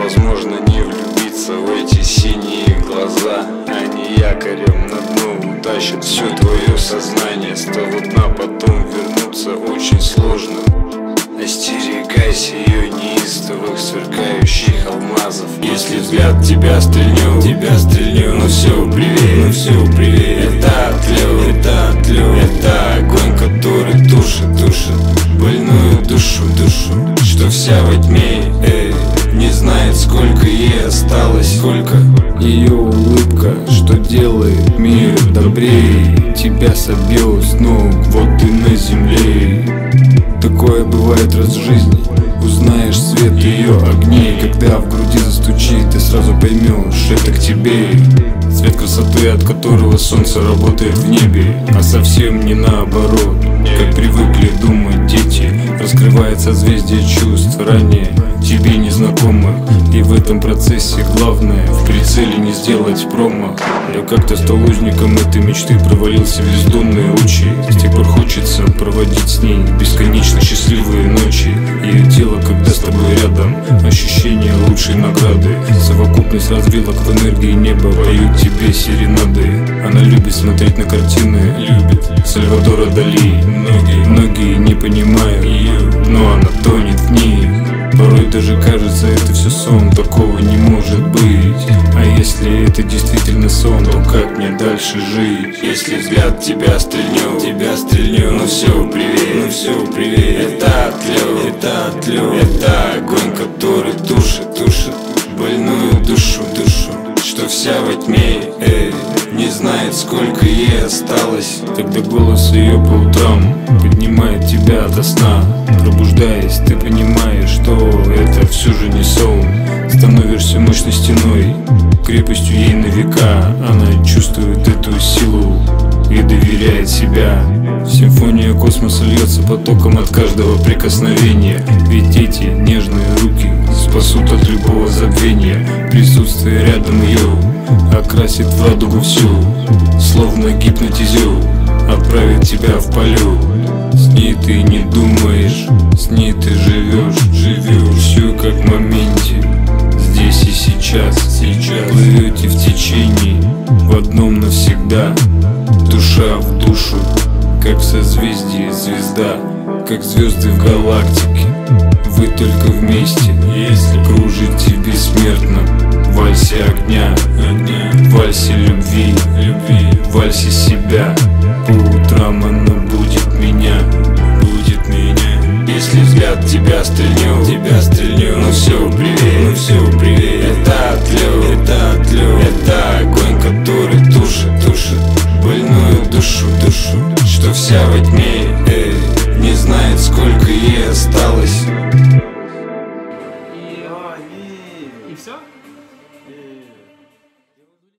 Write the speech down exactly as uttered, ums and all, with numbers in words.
невозможно не влюбиться в эти синие глаза. Они якорем на дно утащат все твое сознание. С того дна потом вернуться очень сложно. Остерегайся ее неистовых сверкающих алмазов. Если взгляд тебя стрельнул, тебя стрельнул, ну все, привет, ну все, привет. Это отлет, это отлет, это огонь, который тушит, тушит больную душу, душу, что вся во тьме, эй, не знает, сколько ей осталось, сколько. Ее улыбка, что делает мир добрее. Тебя собьет с ног, вот ты на земле. Такое бывает раз в жизни. Узнаешь свет ее огней. Когда в груди застучит, ты сразу поймешь, это к тебе. Цвет красоты, от которого солнце работает в небе, а совсем не наоборот, как привыкли думать дети. Раскрывает созвездие чувств ранее тебе незнакомых. И в этом процессе главное в прицеле не сделать промах. Я как-то стал узником этой мечты, провалился в бездонные очи. С тех пор хочется проводить с ней бесконечно счастливые ночи. Ее тело, когда с тобой рядом, ощущение лучшей награды. Совокупность развилок в энергии неба поют тебе серенады. Она любит смотреть на картины, любит Сальвадора Дали. Многие, многие не понимают ее, но она тонет в них. Порой даже кажется, это все сон, такого не может быть. А если это действительно сон, то как мне дальше жить? Если взгляд тебя стрельнул, тебя стрельнул, ну все, привет, ну все, привет. Это отлет, это отлет, это огонь, который тушит, тушит больную душу, душу, что вся во тьме, эй, не знает, сколько ей осталось. Тогда голос ее по утрам поднимает тебя ото сна. Пробуждаясь, ты понимаешь, что это все же не сон. Становишься мощной стеной, крепостью ей на века. Она чувствует эту силу и доверяет себя. Симфония космоса льется потоком от каждого прикосновения. Ведь эти нежные руки спасут от любого забвения. Присутствие рядом ее окрасит в радугу всю, словно гипнотизер отправит тебя в полет. С ней ты не думаешь, с ней ты живешь, живешь. Все как в моменте, здесь и сейчас, сейчас. Плывете в течении, в одном навсегда. Душа в душу, как в созвездии звезда, как звезды в галактике. Вы только вместе, если кружите бессмертно в вальсе огня, огня, в вальсе любви, любви, в вальсе себя. По утрам она будет меня, будет меня. Если взгляд тебя стрельнул, тебя стрельнул, ну все, привет, ну все, привет. Это отлет, это отлет, это огонь, который тушит, тушит больную душу, душу, что вся во тьме.